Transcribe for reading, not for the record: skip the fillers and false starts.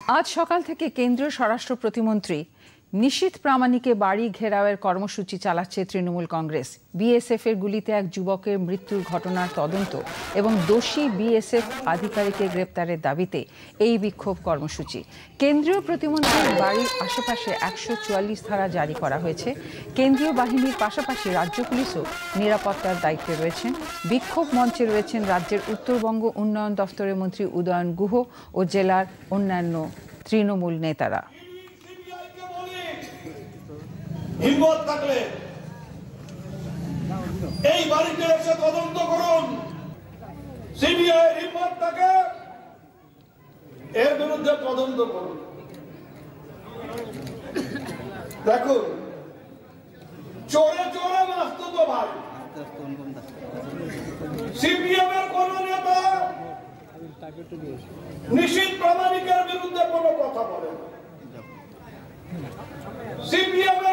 আজ সকাল থেকে কেন্দ্রীয় স্বরাষ্ট্র প্রতিমন্ত্রী নিশীথ প্রামাণিকের বাড়ি ঘেরাওয়ের কর্মসূচি চালাচ্ছে তৃণমূল কংগ্রেস। বিএসএফ এর গুলিতে এক যুবকের মৃত্যুর ঘটনার তদন্ত এবং দোষী বিএসএফ আধিকারিকের গ্রেপ্তারের দাবিতে এই বিক্ষোভ কর্মসূচি। কেন্দ্রীয় প্রতিমন্ত্রীর বাড়ির আশেপাশে ১৪৪ ধারা জারি করা হয়েছে। কেন্দ্রীয় বাহিনীর পাশাপাশি রাজ্য পুলিশও নিরাপত্তার দায়িত্বে রয়েছেন। বিক্ষোভ মঞ্চে রয়েছেন রাজ্যের উত্তরবঙ্গ উন্নয়ন দফতরের মন্ত্রী উদয়ন গুহ ও জেলার অন্যান্য তৃণমূল নেতারা। হিম্মত থাকলে এই বাড়িতে এসে তদন্ত করুন। সিবিআই হিম্মত থাকে এর বিরুদ্ধে তদন্ত করুন। দেখুন, চোরে চোরে মাস্ত তো ভাই। সিপিএম এর কোন নেতা নিশীথ প্রামাণিকের বিরুদ্ধে কোনো কথা বলে না। সিপিএম